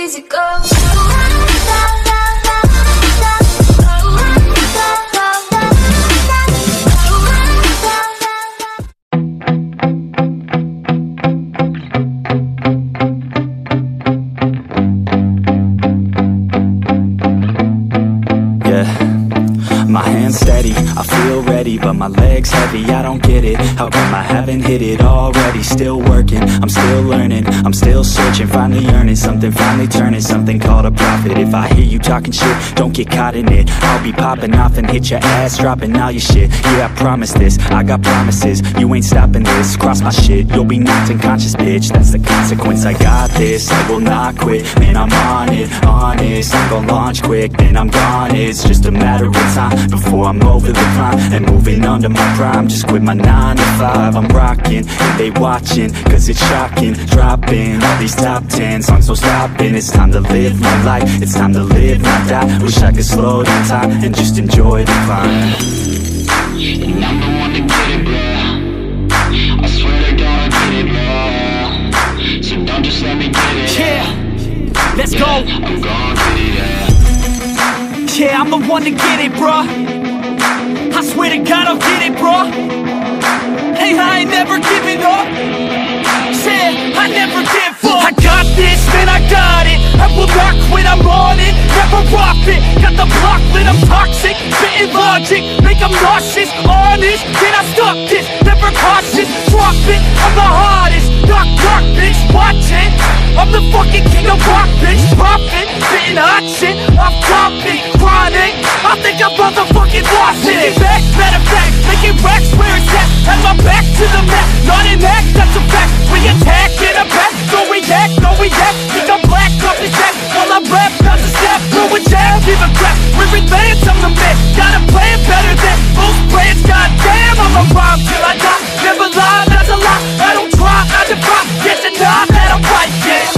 easy go. My hands steady, I feel ready, but my legs heavy, I don't get it. How come I haven't hit it already? Still working, I'm still learning, I'm still searching, finally earning something, finally turning something called a profit. If I hear you talking shit, don't get caught in it. I'll be popping off and hit your ass, dropping all your shit. Yeah, I promise this, I got promises, you ain't stopping this. Cross my shit, you'll be knocked unconscious, bitch. That's the consequence, I got this, I will not quit. Man, I'm on it, honest, I'm gon' launch quick, then I'm gone. It's just a matter of time before I'm over the climb and moving under my prime. Just quit my 9 to 5, I'm rocking and they watching, cause it's shocking. Dropping all these top 10 songs, so stopping. It's time to live my life, it's time to live, not die. Wish I could slow down time and just enjoy the climb. And I'm the one to get it, bro. I swear to God I get it, bro. So don't just let me get it. Yeah, let's go. I'm gon' get it, yeah. Yeah, I'm the one to get it, bruh. I swear to God I'll get it, bruh. Hey, I ain't never giving up. Yeah, I never give up. I got this, man, I got it. I will not quit, I'm on it. Never rock it. Got the block lit, I'm toxic. Spitting logic, make them nauseous. Honest, can I stop this? Never cautious, drop it. I'm the hardest. Knock, knock, bitch, watch it. I'm the fucking king of rock, bitch. Poppin', spitting hot shit. Off topic, chronic. I think I'm motherfucking lost it. Back, matter of fact, making racks where it's at. Have my back to the map, not an act, that's a fact. We attack in a back, no react, no react. Think I'm black, off his back, while I rap, not a step. Throw a jab, give a crap. We're advanced, I'm the man. Gotta play it better than most brands. Goddamn, I'm a rhyme till I die. Never lie, that's a lie. I don't try, I defy. Yes and nah, that I'm right, yeah.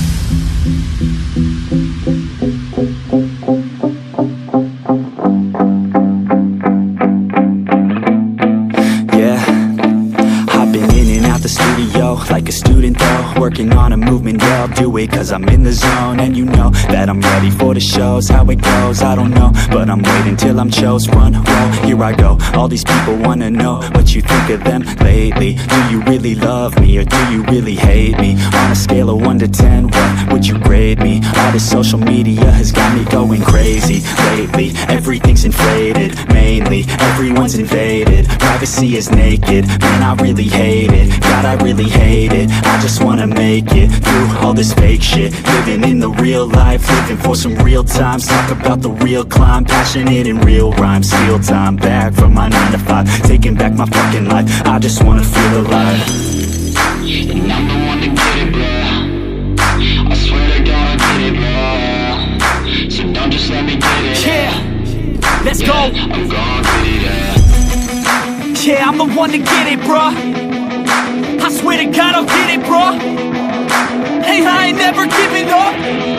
Like a student though, working on a movement, yeah, I'll do it cause I'm in the zone. And you know that I'm ready for the shows. How it goes, I don't know, but I'm waiting till I'm chose. Run, roll, here I go. All these people wanna know what you think of them lately. Do you really love me or do you really hate me? On a scale of 1 to 10, what would you grade me? All this social media has got me going crazy lately. Everything's inflated, mainly everyone's invaded. Privacy is naked, man, I really hate it. God, I really hate it. I just wanna make it through all this fake shit. Living in the real life, living for some real times. Talk about the real climb, passionate in real rhymes. Steal time back from my 9 to 5, taking back my fucking life. I just wanna feel alive. And I'm the one to get it, bro. I swear to God I get it, bro. So don't just let me get it. Yeah, let's go. I'm gon' get it, yeah. Yeah, I'm the one to get it, bruh. I swear to God I'll get it, bro. Hey, I ain't never giving up.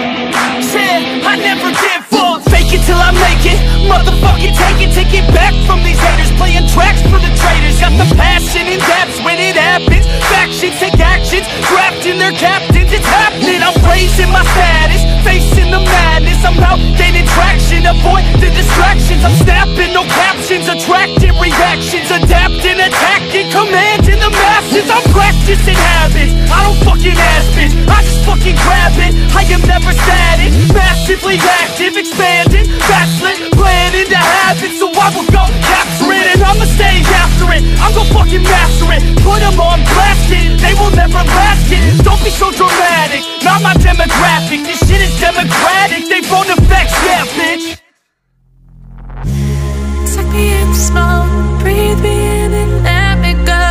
Yeah, I never give up. Fake it till I make it. Motherfucking take it back from these haters. Playing tracks for the traitors. Got the passion in depths when it happens. Factions take actions, drafting their captains. It's happening, I'm raising my status. Facing the madness, I'm out gaining traction. Avoid the distractions, I'm snapping, no captions. Attracting reactions, adapting, attacking, commanding the masses. I'm practicing habits, I don't fucking ask bitch, I just fucking grab it. I am never static, massively active, expanding, backslid, planning to have it. So I will go capture it, and I'ma stay after it. I'm gon' fucking master it, put them on blast it. They will never last it, don't be so dramatic. Not my demographic, this shit is democratic. They phone effects, yeah bitch. Suck me in small, breathe me in and let me go.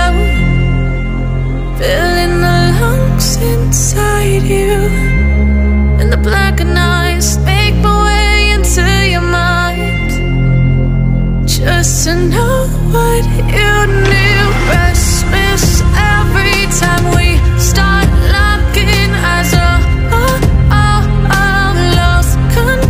Filling the lungs inside you, and the blackened eyes make my way into your mind. Just to know what you knew. Restless every time we start locking eyes. Lost control.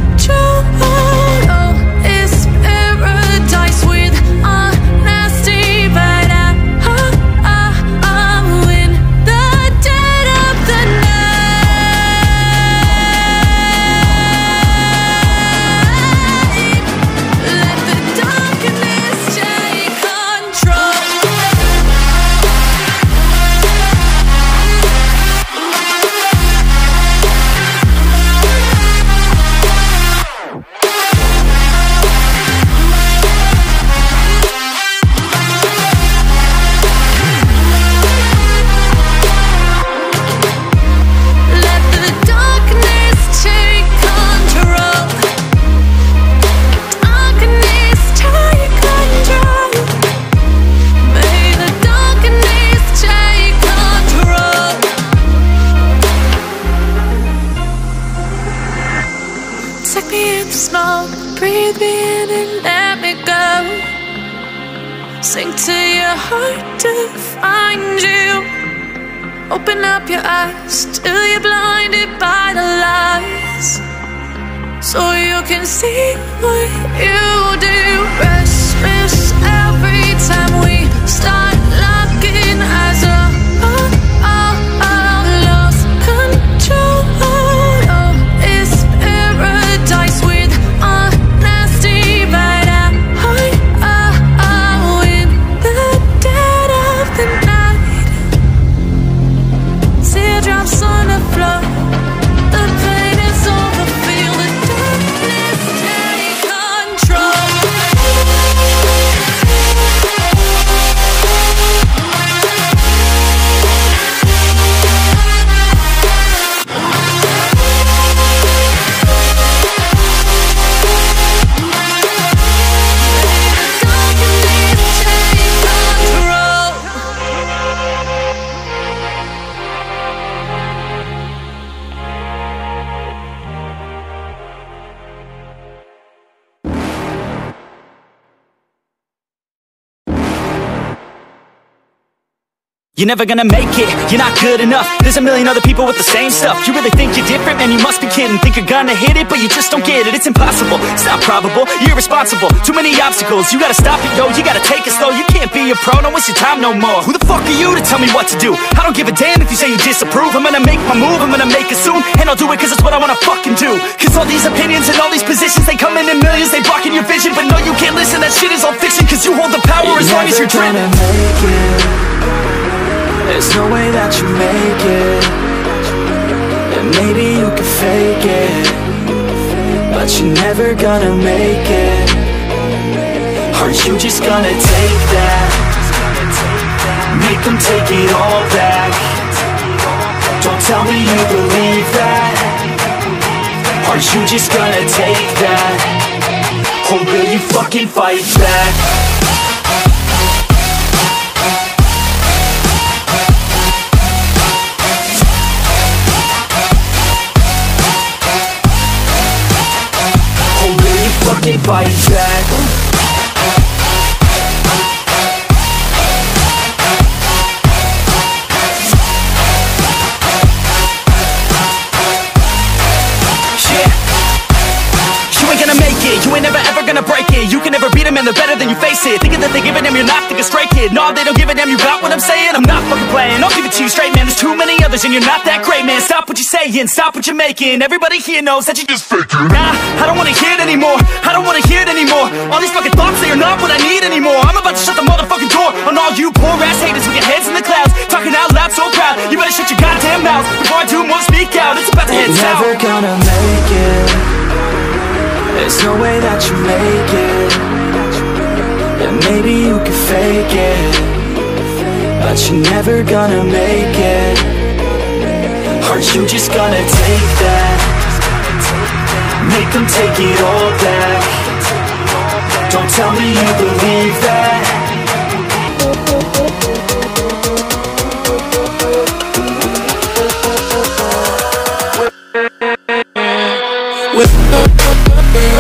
me in the smoke, breathe me in and let me go. Sink to your heart to find you. Open up your eyes till you're blinded by the lies, so you can see what you do. Restless every time we start locking eyes. Lost control. Oh, it's paradise with honesty, but in the dead of the night. Teardrops on the floor. The pain is over. Feel the darkness take control. You're never gonna make it, you're not good enough. There's a million other people with the same stuff. You really think you're different? Man, you must be kidding. Think you're gonna hit it, but you just don't get it. It's impossible, it's not probable, you're irresponsible. Too many obstacles, you gotta stop it, yo. You gotta take it slow, you can't be a pro. Don't waste your time no more. Who the fuck are you to tell me what to do? I don't give a damn if you say you disapprove. I'm gonna make my move, I'm gonna make it soon. And I'll do it cause it's what I wanna fucking do. Cause all these opinions and all these positions, they come in millions, they blocking your vision. But no, you can't listen, that shit is all fiction. Cause you hold the power as long as you're dreaming. There's no way that you make it. And maybe you can fake it, but you're never gonna make it. Are you just gonna take that? Make them take it all back. Don't tell me you believe that. Are you just gonna take that? Or will you fucking fight back? Fucking fight back. You ain't gonna make it, you ain't never ever gonna break it. You can never beat them and they're better than you face it. Thinking that they give a damn, you're not thinking straight, kid. No, they don't give a damn, you got what I'm saying? I'm not fucking playing, I'll give it to you straight, man. There's too many others and you're not that great, man. Stop what you're saying, stop what you're making. Everybody here knows that you just faking. Nah, I don't wanna hear it anymore, I don't wanna hear it anymore. All these fucking thoughts, they are not what I need anymore. I'm about to shut the motherfucking door on all you poor ass haters with your heads in the clouds, talking out loud so proud. You better shut your goddamn mouth before I do more speak out. It's about to head south. You're never gonna make it. There's no way that you make it. And maybe you can fake it, but you're never gonna make it. Are you just gonna take that? Make them take it all back. Don't tell me you believe that.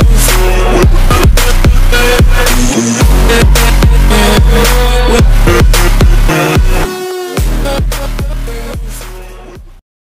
With